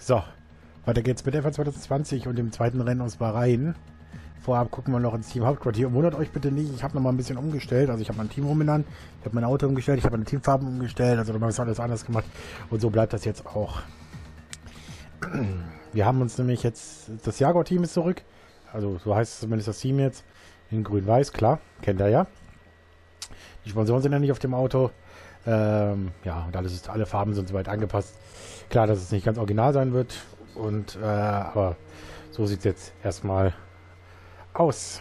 So, weiter geht's mit der F1 2020 und dem zweiten Rennen aus Bahrain. Vorab gucken wir noch ins Team Hauptquartier. Und wundert euch bitte nicht, ich habe noch mal ein bisschen umgestellt. Also ich habe mein Team umbenannt, ich habe mein Auto umgestellt, ich habe meine Teamfarben umgestellt. Also nochmal alles anders gemacht. Und so bleibt das jetzt auch. Wir haben uns nämlich jetzt, das Jaguar-Team ist zurück. Also so heißt es zumindest das Team jetzt. In grün-weiß, klar, kennt ihr ja. Die Sponsoren sind ja nicht auf dem Auto. Ja, und alle Farben sind soweit angepasst. Klar, dass es nicht ganz original sein wird. Und aber so sieht es jetzt erstmal aus.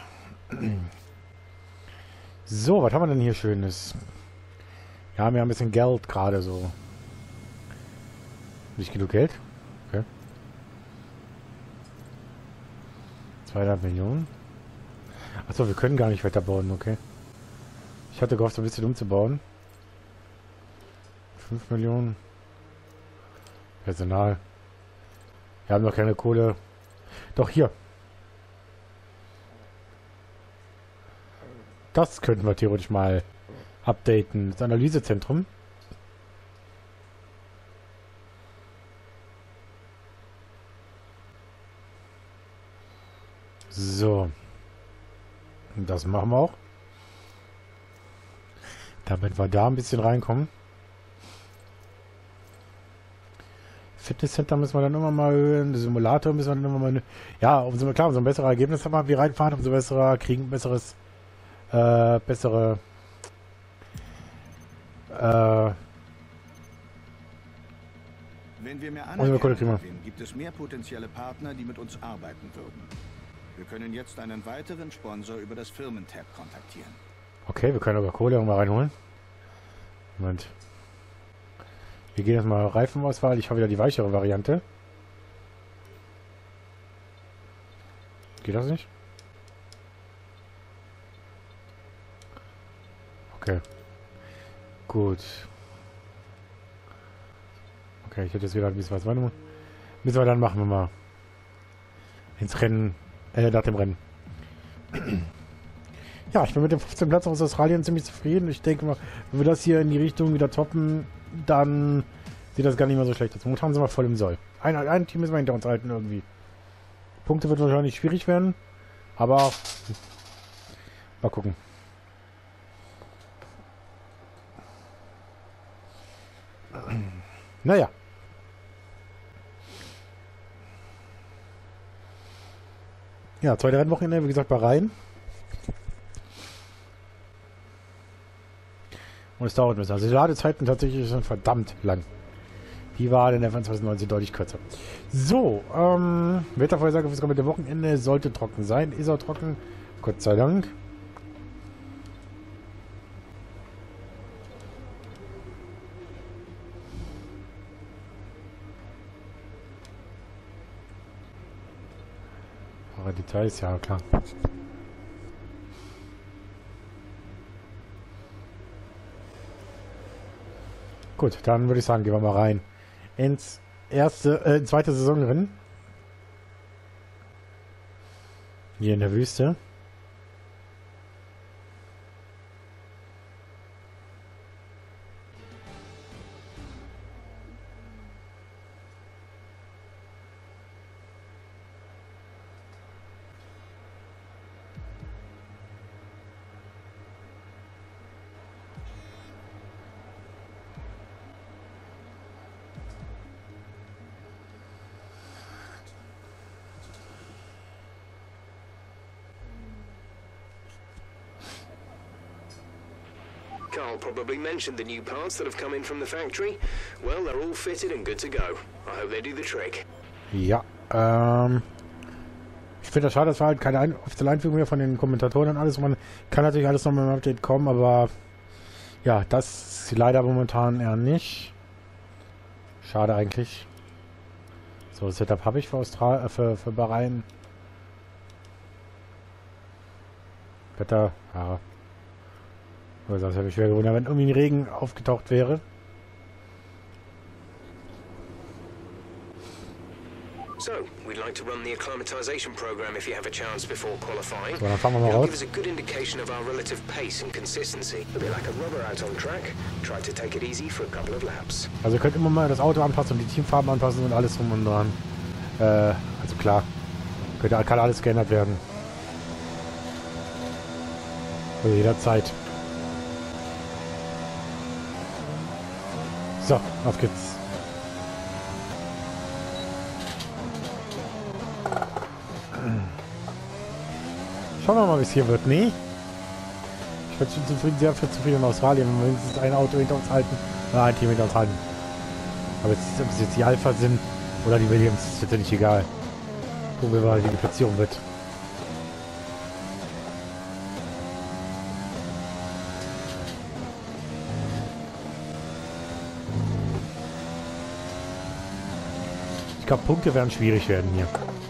So, was haben wir denn hier Schönes? Ja, wir haben ein bisschen Geld gerade so. Nicht genug Geld? Okay. 200 Millionen. Achso, wir können gar nicht weiter bauen, okay. Ich hatte gehofft, ein bisschen umzubauen. 5 Millionen. Personal. Wir haben noch keine Kohle. Doch, hier. Das könnten wir theoretisch mal updaten. Das Analysezentrum. So. Das machen wir auch. Damit wir da ein bisschen reinkommen. Fitnesscenter müssen wir dann immer mal erhöhen. Den Simulator müssen wir dann immer mal... Ja, umso ein besseres Ergebnis haben wir reinfahren, umso besser kriegen besseres... bessere... Wenn wir mehr Anerkennung haben, gibt es mehr potenzielle Partner, die mit uns arbeiten würden. Wir können jetzt einen weiteren Sponsor über das Firmentab kontaktieren. Okay, wir können aber Kohle mal reinholen. Moment. Wir gehen jetzt mal Reifenauswahl. Ich habe wieder die weichere Variante. Geht das nicht? Okay. Gut. Okay, ich hätte jetzt wieder ein bisschen was. Müssen wir dann machen wir mal. Ins Rennen. Nach dem Rennen. Ja, ich bin mit dem 15. Platz aus Australien ziemlich zufrieden. Ich denke mal, wenn wir das hier in die Richtung wieder toppen, dann sieht das gar nicht mehr so schlecht aus. Momentan sind wir voll im Soll. Ein Team müssen wir hinter uns halten irgendwie. Punkte wird wahrscheinlich schwierig werden, aber mal gucken. Naja. Ja, zweite Rennwochenende, wie gesagt, Bahrain. Und es dauert ein bisschen. Also die Ladezeiten tatsächlich sind verdammt lang. Die war in der F1 2019 deutlich kürzer. So, Wettervorhersage fürs kommende Wochenende sollte trocken sein. Ist auch trocken. Gott sei Dank. Aber Details, ja klar. Gut, dann würde ich sagen, gehen wir mal rein ins zweite Saisonrennen. Hier in der Wüste. Carl probably mentioned the new parts that have come in from the factory. Well, they're all fitted and good to go. I hope they do the trick. Ja, ich finde das schade, dass wir halt keine offizielle Einführung mehr von den Kommentatoren und alles. Man kann natürlich alles nochmal im Update kommen, aber ja, das ist leider momentan eher nicht. Schade eigentlich. So, das Setup habe ich für für Bahrain. Wetter, ja. Also das hätte ich schwer gewundert, wenn irgendwie ein Regen aufgetaucht wäre. So, we we'd like to run the acclimatization program if you have a chance before qualifying. So, dann fahren wir mal It'll raus. give us a good indication of our relative pace and consistency. A bit like a rubber out on track. Try to take it easy for a couple of laps. Also ihr könnt immer mal das Auto anpassen und die Teamfarben anpassen und alles drum und dran. Also klar. Kann alles geändert werden. Also jederzeit. So, auf geht's. Schauen wir mal, wie es hier wird. Nee. Ich bin schon zufrieden, sehr zufrieden in Australien, wenn wir wenigstens ein Auto hinter uns halten. Ein Team hinter uns halten. Aber jetzt, ob es jetzt die Alpha sind oder die Williams, ist jetzt nicht egal. Gucken wir mal, wie die Platzierung wird. Ich glaube, Punkte werden schwierig werden hier.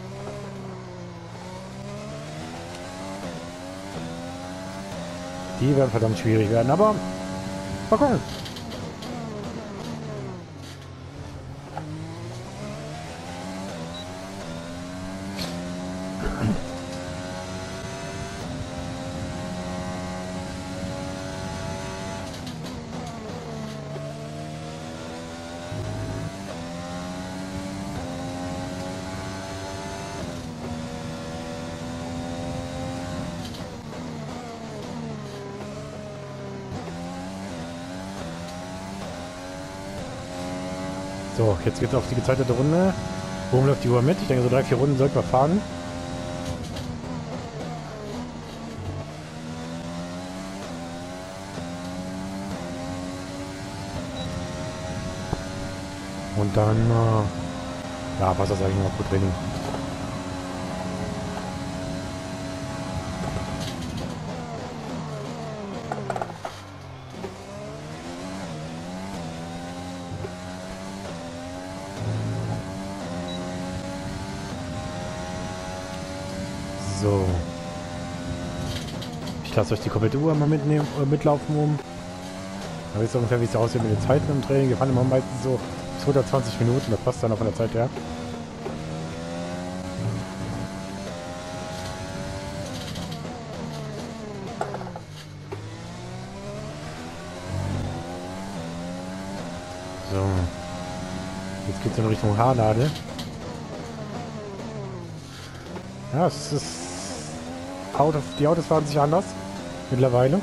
Die werden verdammt schwierig werden, aber mal gucken. So, jetzt geht's auf die gezeitete Runde. Worum läuft die Uhr mit? Ich denke, so 3-4 Runden sollten wir fahren. Und dann, ja, passt das eigentlich noch gut Training. So. Ich lasse euch die komplette Uhr mal mitnehmen, mitlaufen um. Da wisst ihr ungefähr, wie es aussieht mit den Zeiten im Training. Wir fahren immer meistens so 120 Minuten, das passt dann auch von der Zeit her. So. Jetzt geht es in Richtung Haarnadel. Ja, es ist... Die Autos fahren sich anders. Mittlerweile.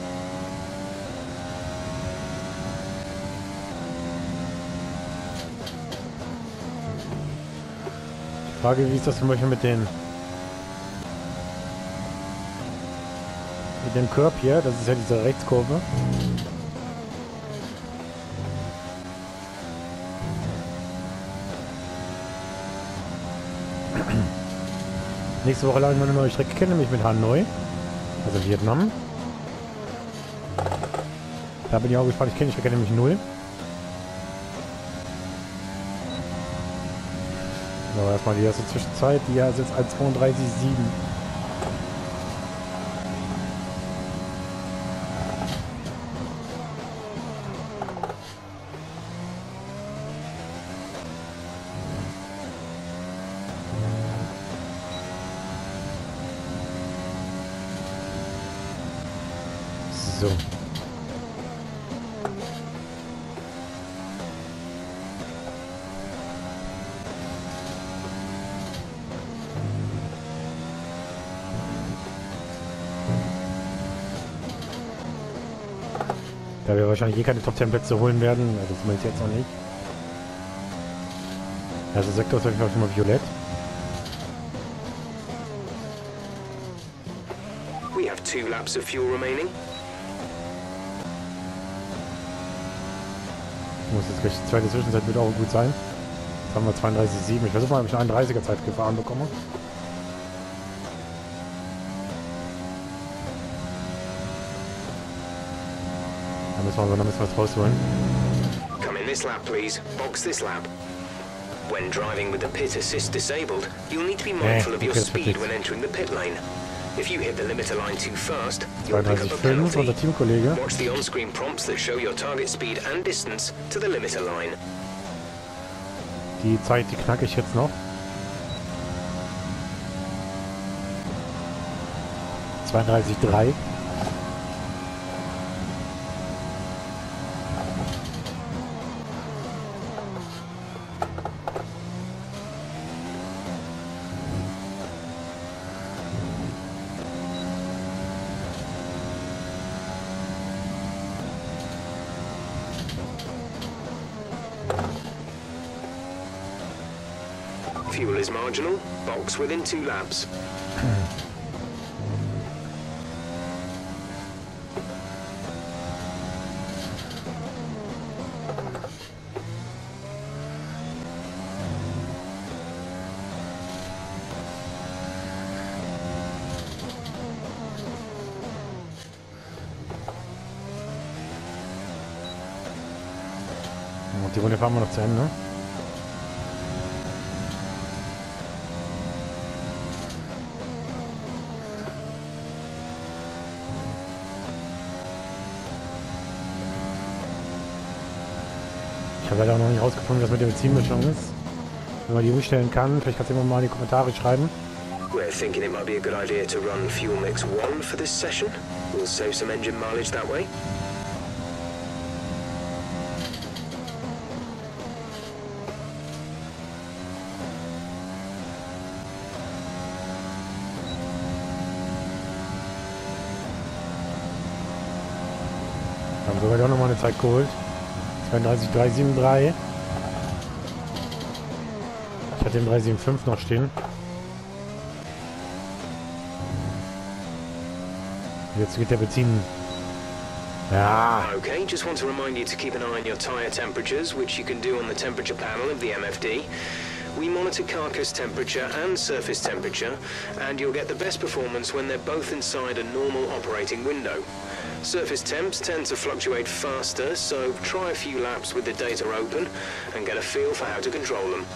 Die Frage, wie ist das zum Beispiel mit dem Curb hier? Das ist ja diese Rechtskurve. Nächste Woche lernen wir eine neue Strecke kennen, nämlich mit Hanoi. Also Vietnam. Da bin ich auch gespannt. Ich kenne die Strecke nämlich 0. So, erstmal die erste Zwischenzeit. Die ist jetzt 1,32,7. So. Da wir wahrscheinlich keine Top 10 Plätze holen werden, also zumindest jetzt noch nicht. Also Sektor ist auf jeden Fall schon mal violett. We have 2 laps of fuel remaining. Muss jetzt gleich die zweite Zwischenzeit wird auch gut sein. Jetzt haben wir 32,7. Ich versuche mal, ob ich eine 31er Zeit gefahren bekomme. Da müssen wir es rausholen. Come in this lap, please. Box this lap. When driving with the pit assist disabled, you'll need to be mindful of your speed when entering the pit lane. If you hit the limiter line too fast, you'll pick up a penalty. Unser Teamkollege. Watch the on-screen prompts that show your target speed and distance to the limiter line. Die Zeit, die knacke ich jetzt noch. 32,3. Fuel is marginal. Box within 2 laps. Und die Runde fahren wir noch zu Ende. Ich habe leider auch noch nicht rausgefunden, was mit der Benzinmischung ist. Wenn man die umstellen kann, vielleicht kannst du immer mal in die Kommentare schreiben. We're thinking it might be a good idea to run Fuel Mix 1 for this session. We'll save some engine mileage that way. Wir haben sogar doch nochmal eine Zeit geholt. 32,373. Ich hatte den 375 noch stehen. Jetzt geht der Benzin. Ja. Okay, just want to remind you to keep an eye on your tyre temperatures, which you can do on the temperature panel of the MFD. We monitor carcass temperature and surface temperature, and you'll get the best performance when they're both inside a normal operating window. Surface temps tend to fluctuate faster, so try a few laps with the data open and get a feel for how to control them.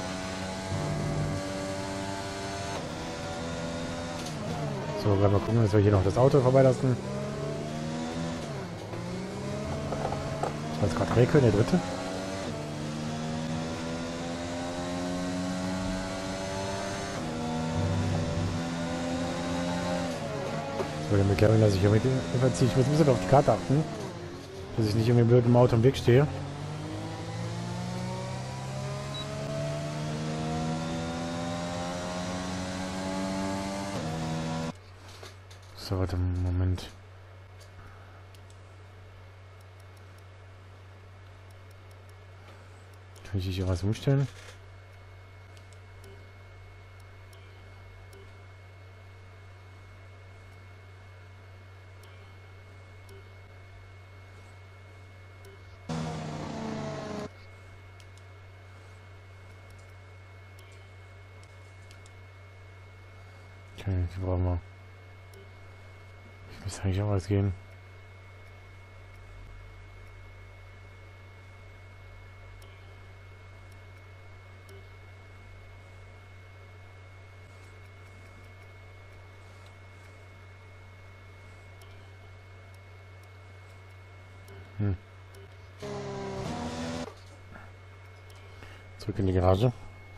So, werden wir gucken, dass wir hier noch das Auto vorbeilassen. Das ist gerade Reke, der dritte. So, der McLaren lasse ich hier mit. Ich muss ein bisschen auf die Karte achten, dass ich nicht irgendwie blöd im Auto im Weg stehe. So, warte, Moment. Kann ich hier was umstellen? Okay, die brauchen wir. Ich muss eigentlich auch was gehen. Zurück in die Garage.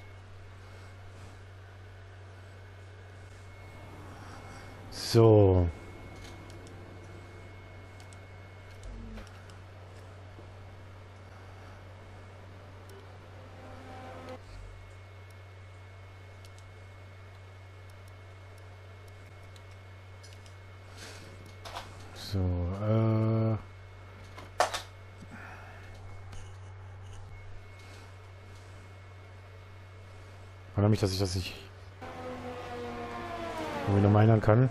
So. So, wundere mich, dass ich das nicht irgendwie noch ändern kann.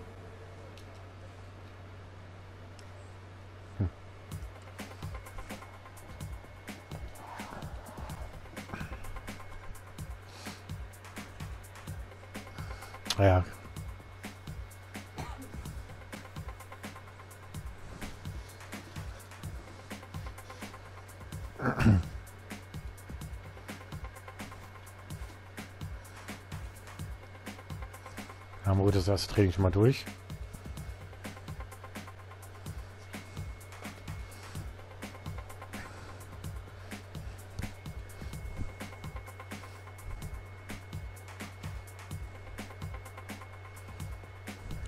Ja. Haben wir gut das erste Training schon mal durch.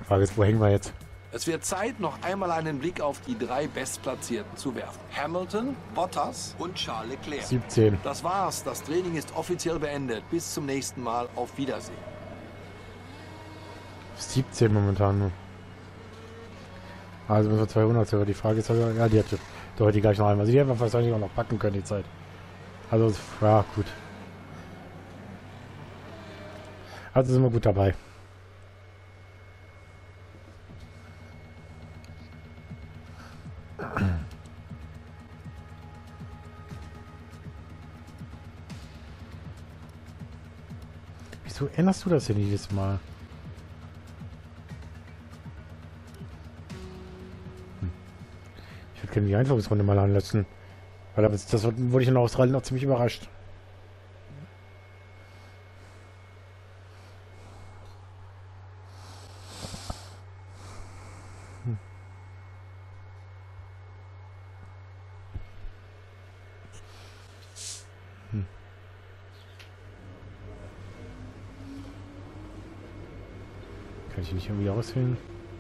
Frage ist, wo hängen wir jetzt? Es wird Zeit, noch einmal einen Blick auf die 3 Bestplatzierten zu werfen. Hamilton, Bottas und Charles Leclerc. 17. Das war's. Das Training ist offiziell beendet. Bis zum nächsten Mal. Auf Wiedersehen. 17 momentan nur. Also müssen wir 200 sogar. Die Frage ist, ja, die hätte doch die gleich noch einmal. Also die hätten wir wahrscheinlich auch noch packen können, die Zeit. Also, ja, gut. Also sind wir gut dabei. Wieso änderst du das denn jedes Mal? Ich würde gerne die Einführungsrunde mal anlassen. Weil das wurde ich in Australien auch ziemlich überrascht. Kann ich nicht irgendwie auswählen?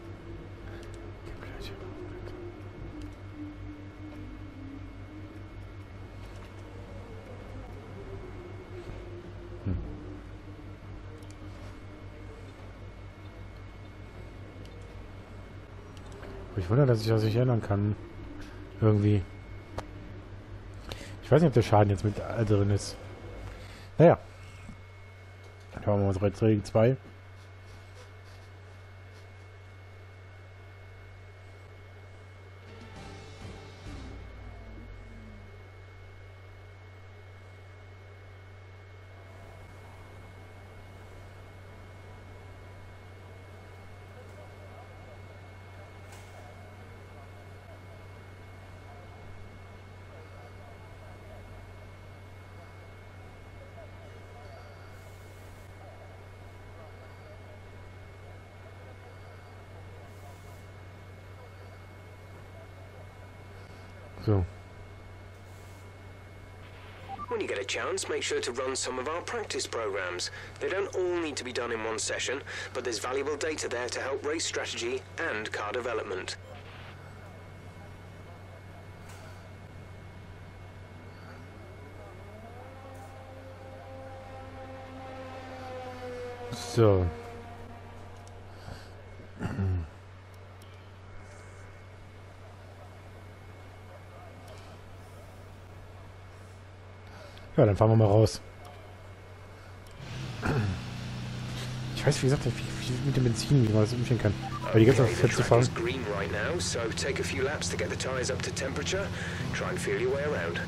Ich wundere, dass ich das nicht ändern kann. Irgendwie. Ich weiß nicht, ob der Schaden jetzt mit drin ist. Naja. Schauen wir mal unsere Training 2. So. When you get a chance, make sure to run some of our practice programs. They don't all need to be done in one session, but there's valuable data there to help race strategy and car development. So. Ja, dann fahren wir mal raus. Ich weiß, wie gesagt, wie mit dem Benzin, wie man das umstellen kann. Weil die ganze Zeit fett zu fahren. Green right now, so take a few laps to get the tires up to temperature. Try and feel your way around.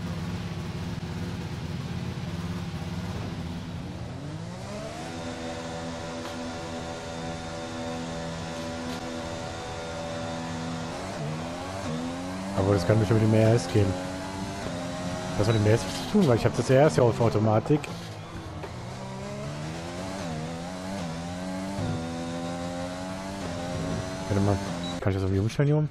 Aber das kann bestimmt mit dem RS gehen. Was hat mit dem RS zu tun? Weil ich habe das RS ja auf Automatik. Warte mal, kann ich das irgendwie umstellen hier um?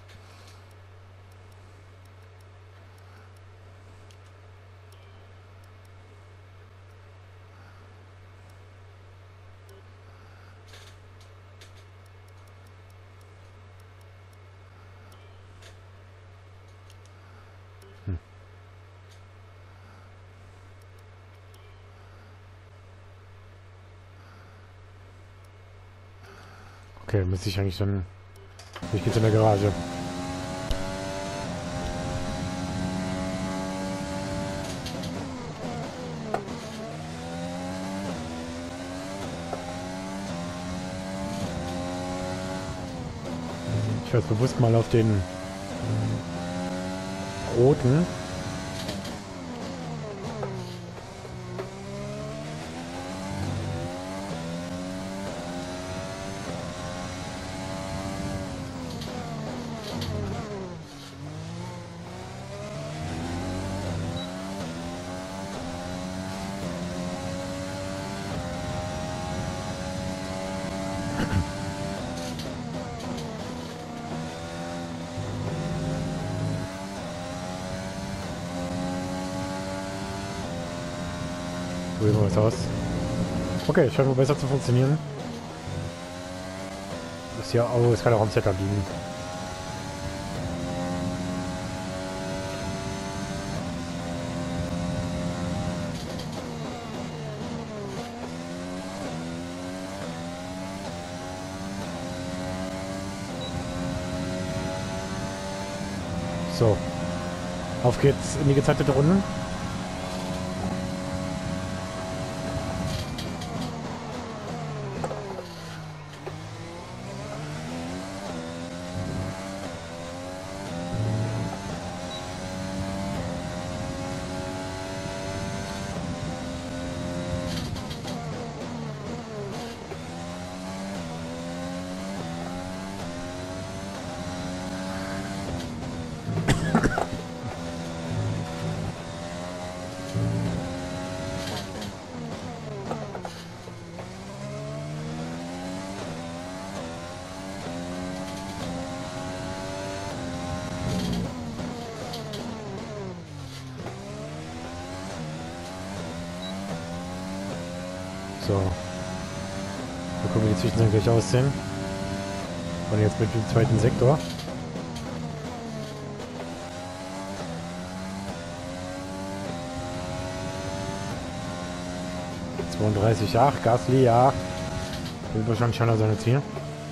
Okay, müsste ich eigentlich dann... Ich gehe in der Garage. Ich weiß bewusst mal auf den roten. Probieren wir was aus. Okay, scheint wohl besser zu funktionieren. ist ja, oh, es kann auch am Setup liegen. So. Auf geht's in die gezeitete Runde. So. Wir gucken, wie die Zwischenseiten gleich aussehen. Und jetzt mit dem zweiten Sektor. Ach, Gasly, ja. Will wahrscheinlich schon seine Ziel.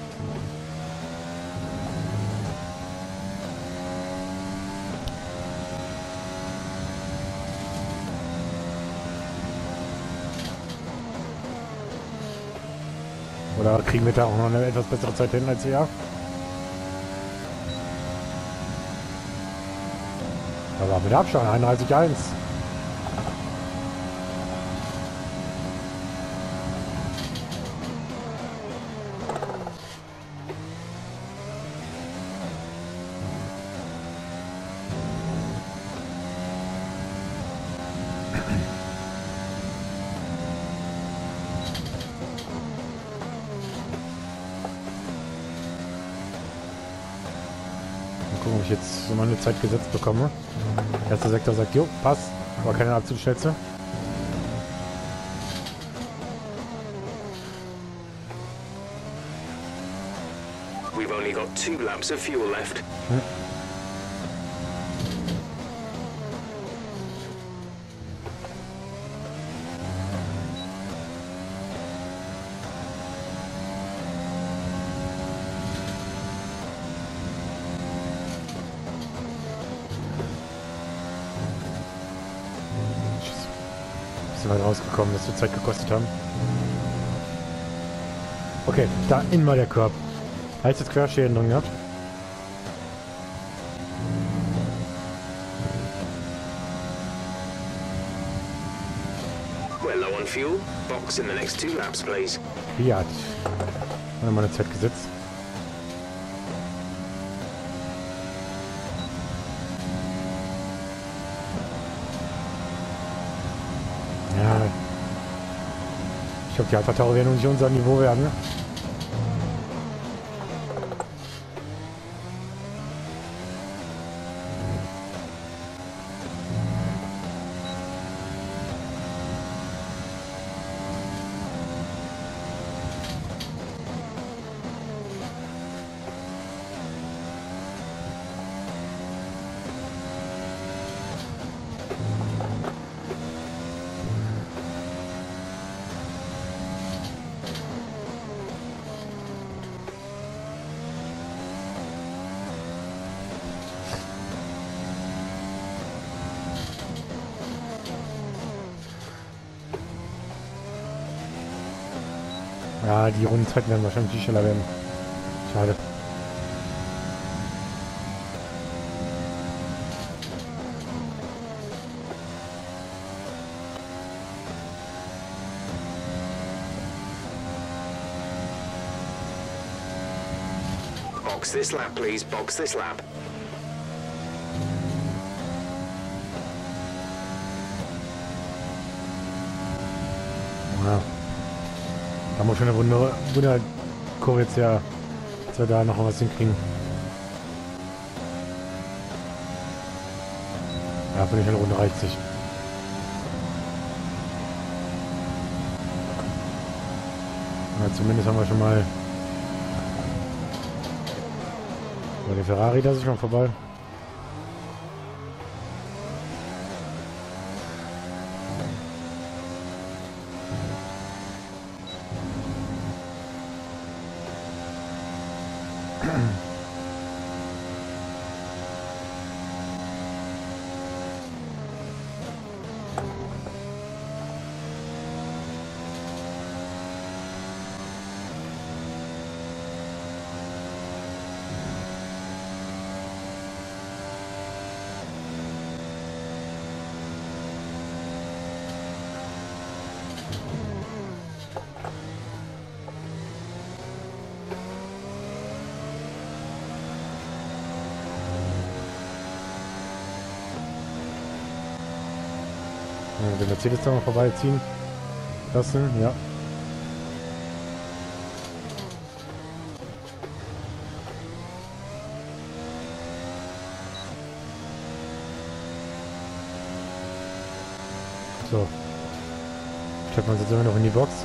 Oder kriegen wir da auch noch eine etwas bessere Zeit hin als er? Aber mit Abstand 31,1. Gucken, ob ich jetzt so meine Zeit gesetzt bekomme. Erster Sektor sagt, jo, passt, aber keine absolute Schnellste. We've only got 2 laps of fuel left. Weit rausgekommen, dass wir Zeit gekostet haben. Okay, da in mal der Korb. Heißt jetzt Querschäden drin gehabt. We're low on fuel. Box in the next 2 laps, please. Fiat. Haben wir meine Zeit gesetzt. Ja. Ich glaube, die Alpha Tauri werden nicht unser Niveau werden. Ne? Ja, die Rundenzeiten werden wahrscheinlich viel schneller werden. Schade. Box this lap, please. Box this lap. Ja. Da haben wir schon eine Wunderkurve jetzt ja, dass wir da noch was hinkriegen. Ja, für eine Runde reicht sich. Ja, zumindest haben wir schon mal So, den Ferrari lasse ich mal vorbei. Den Mercedes da mal vorbeiziehen lassen, ja. So. Stellt man jetzt immer noch in die Box.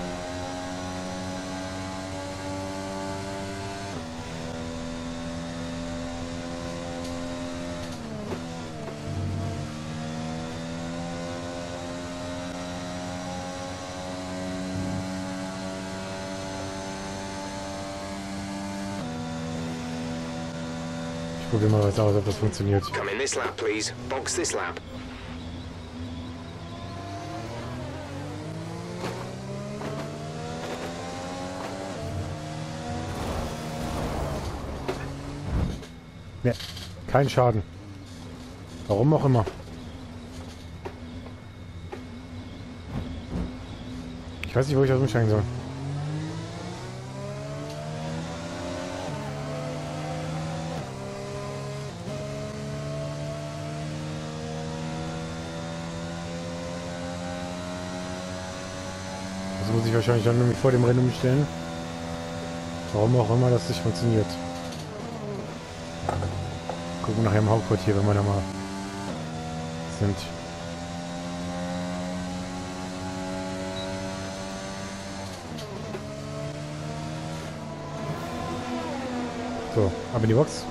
Ich probiere mal was aus, ob das funktioniert. Come in this lap, please. Box this lap. Ne, kein Schaden. Warum auch immer. Ich weiß nicht, wo ich das umsteigen soll. Das muss ich wahrscheinlich dann nämlich vor dem Rennen umstellen. Warum auch immer das nicht funktioniert. Gucken wir nachher im Hauptquartier, wenn wir da mal sind. So, ab in die Box.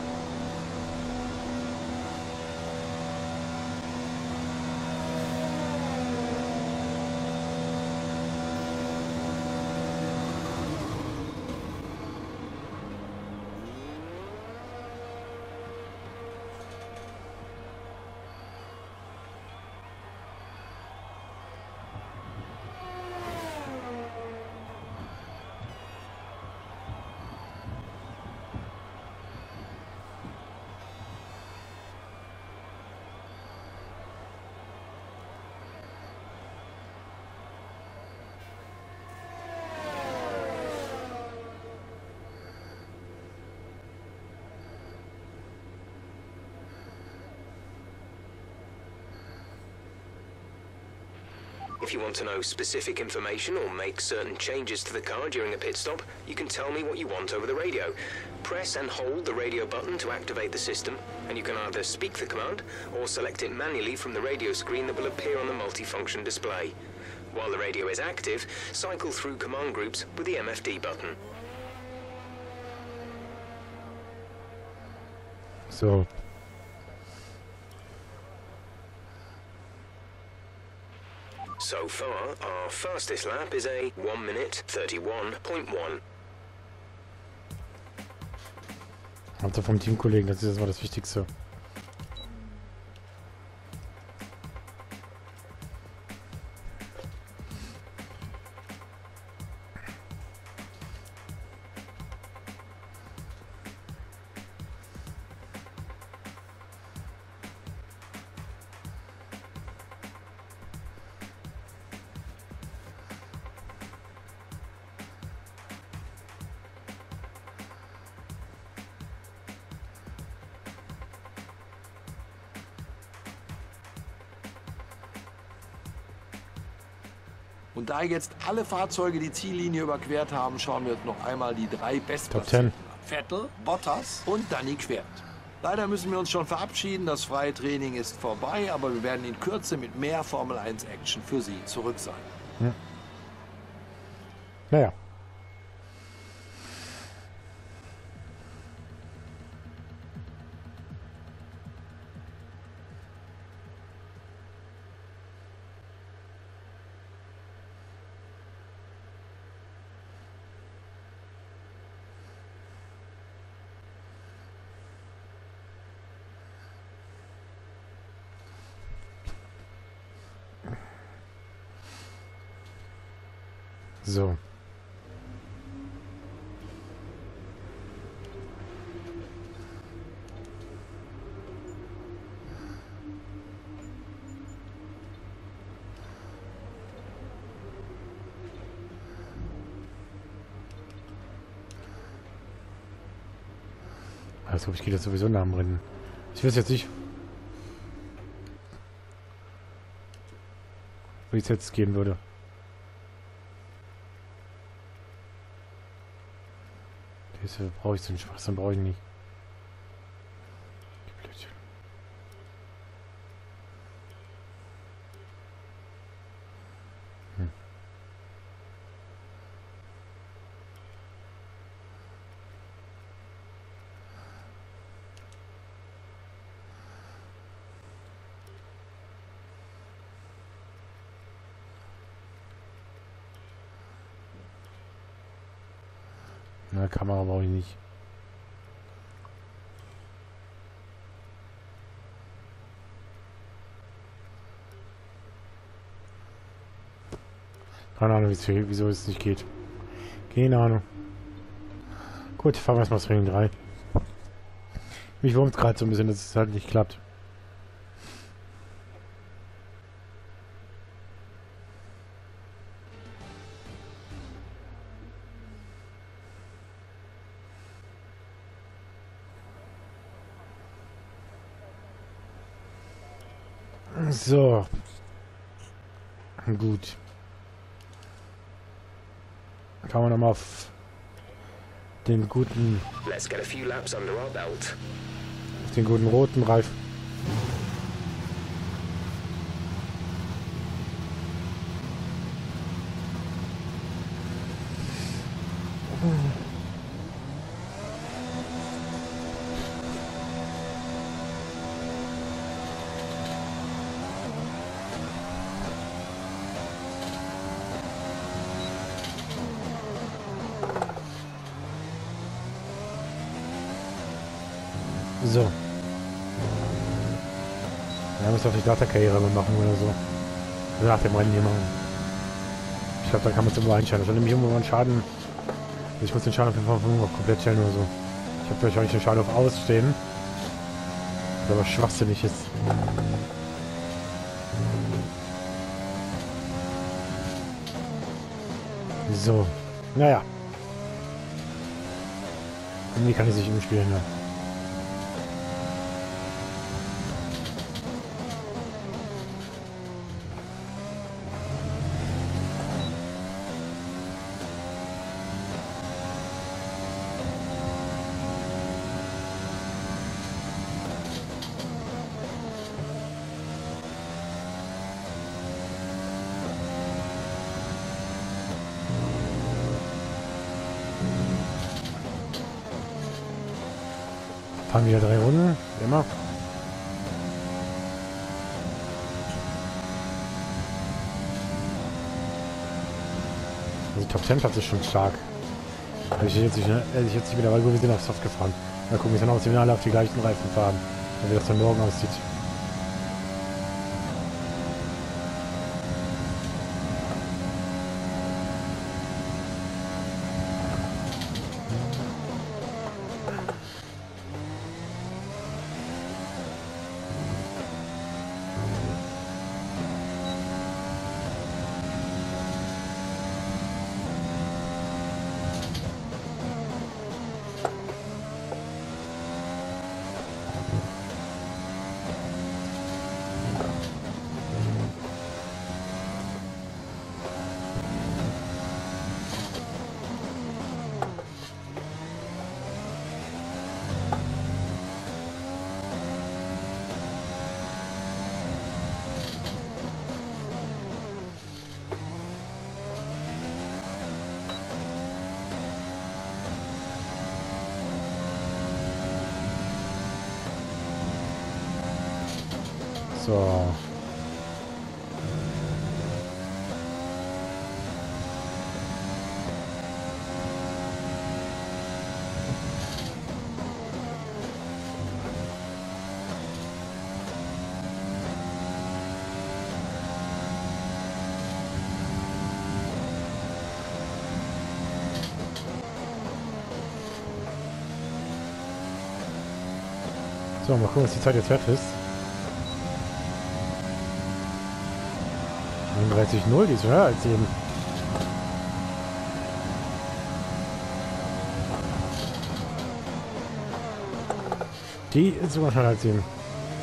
If you want to know specific information or make certain changes to the car during a pit stop, you can tell me what you want over the radio. Press and hold the radio button to activate the system, and you can either speak the command or select it manually from the radio screen that will appear on the multifunction display. While the radio is active, cycle through command groups with the MFD button. So. So far, our fastest lap is a 1 minute 31.1. Hauptsache vom Teamkollegen, das ist erstmal das Wichtigste. Und da jetzt alle Fahrzeuge die Ziellinie überquert haben, schauen wir uns noch einmal die drei Top 10. Bestplatzierten an. Vettel, Bottas und Danny Quert. Leider müssen wir uns schon verabschieden, das freie Training ist vorbei, aber wir werden in Kürze mit mehr Formel 1 Action für Sie zurück sein. Hm. Naja. So. Also ich gehe das sowieso nach dem Rennen. Ich weiß jetzt nicht, wie es jetzt gehen würde. Diese brauche ich so einen Schwachsinn, brauche ich nicht. Blödchen. Na, Kamera brauche ich nicht. Keine Ahnung, wieso es nicht geht. Keine Ahnung. Gut, fahren wir erstmal das Training 3. Mich wurmt gerade so ein bisschen, dass es halt nicht klappt. So. Gut. Kann man nochmal auf den guten... Let's get a few laps under our belt. Auf den guten roten Reifen. So. Ja, müssen wir vielleicht nach der Karriere machen oder so. Also nach dem Rennen hier machen. Ich glaube, da kann man es irgendwo einstellen. Das ist nämlich irgendwo mal einen Schaden. Also ich muss den Schaden auf jeden Fall auf komplett stellen oder so. Ich habe wahrscheinlich den Schaden auf ausstehen. Was aber schwachsinnig ist. So. Naja. Irgendwie kann ich sich umspielen, ja. Fahren wieder 3 Runden, wie immer. Also Top 10 Platz ist schon stark. Hätte ich jetzt nicht wieder, weil wir sind auf Soft gefahren. Mal gucken, wie es dann aussieht, wenn alle auf die gleichen Reifen fahren. Und wie das dann morgen aussieht. So. So, mal gucken, was die Zeit jetzt wert ist. 39,0, die ist höher als eben. Die ist sogar schneller als eben.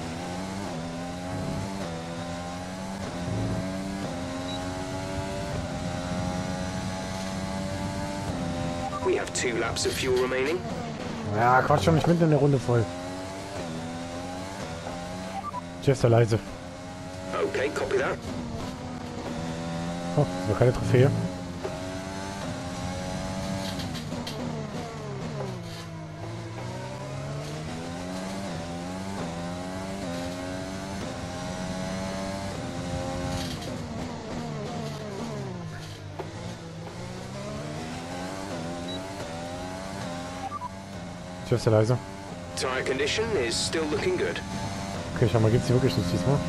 We have 2 laps of fuel remaining. Ja, Quatsch, schon nicht mitten in der Runde voll. Jeff, sei leise. Okay, copy that. Oh, das war keine Trophäe. Jeff, sei leise. Tire condition is still looking good. Okay, schau mal, gibt's die wirklich nicht diesmal?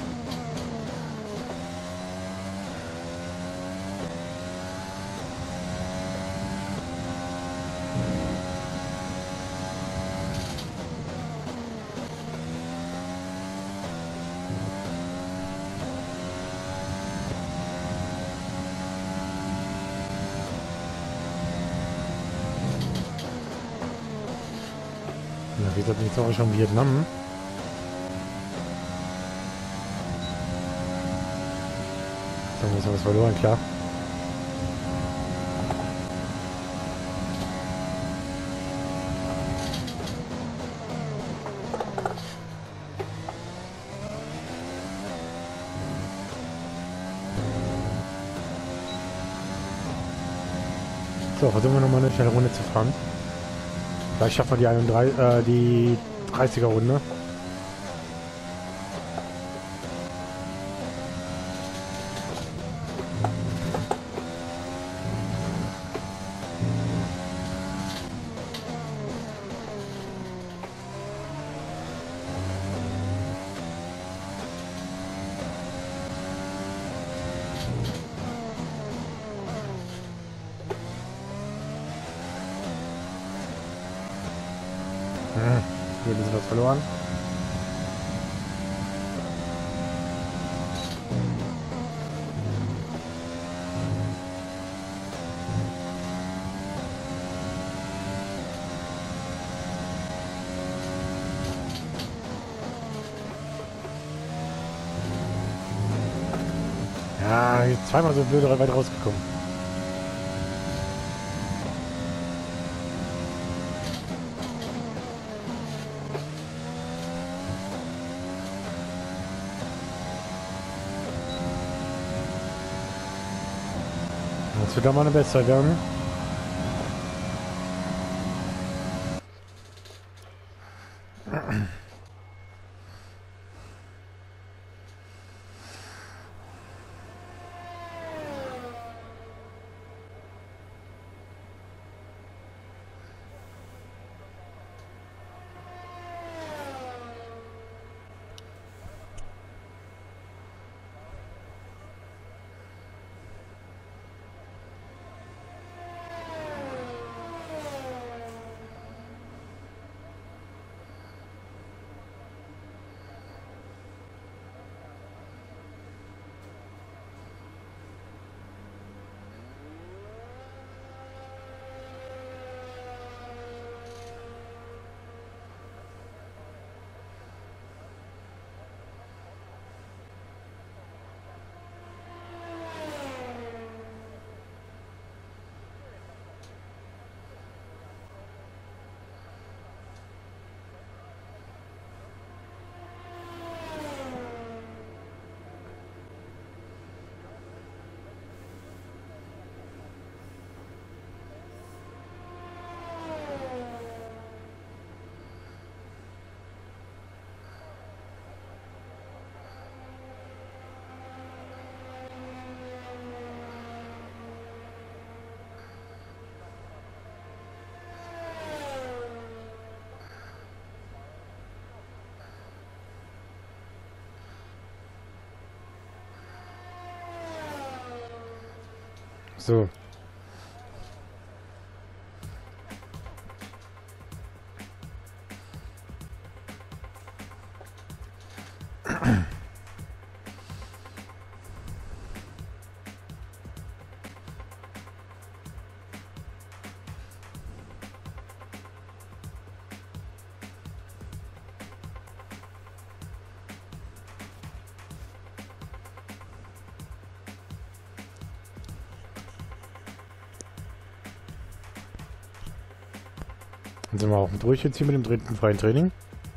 Ja, wie gesagt, jetzt auch schon Vietnam. Dann ist was verloren, klar. So, versuchen wir nochmal eine schnelle Runde zu fahren. Vielleicht schaffen wir die 30er Runde. Hier ist was verloren. Ja, jetzt zweimal so blöd weit rausgekommen. Jetzt wird da mal eine Bestzeit werden. So. Dann sind wir auch durch jetzt hier mit dem dritten freien Training.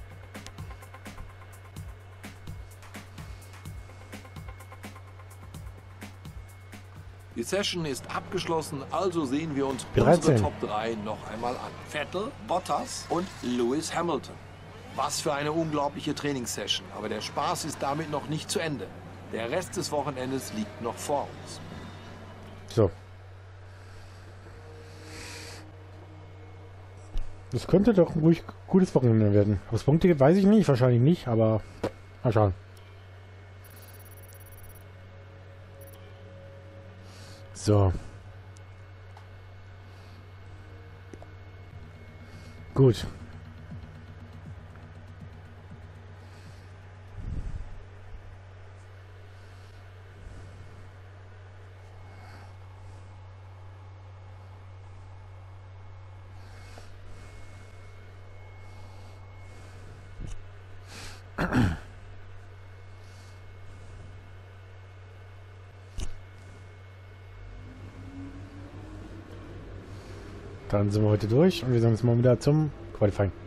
Die Session ist abgeschlossen, also sehen wir uns P13. unsere Top 3 noch einmal an. Vettel, Bottas und Lewis Hamilton. Was für eine unglaubliche Trainingssession, aber der Spaß ist damit noch nicht zu Ende. Der Rest des Wochenendes liegt noch vor uns. So. Das könnte doch ein ruhig gutes Wochenende werden. Was Punkte gibt, weiß ich nicht. Wahrscheinlich nicht, aber mal schauen. So. Gut. Dann sind wir heute durch und wir sehen uns mal wieder zum Qualifying.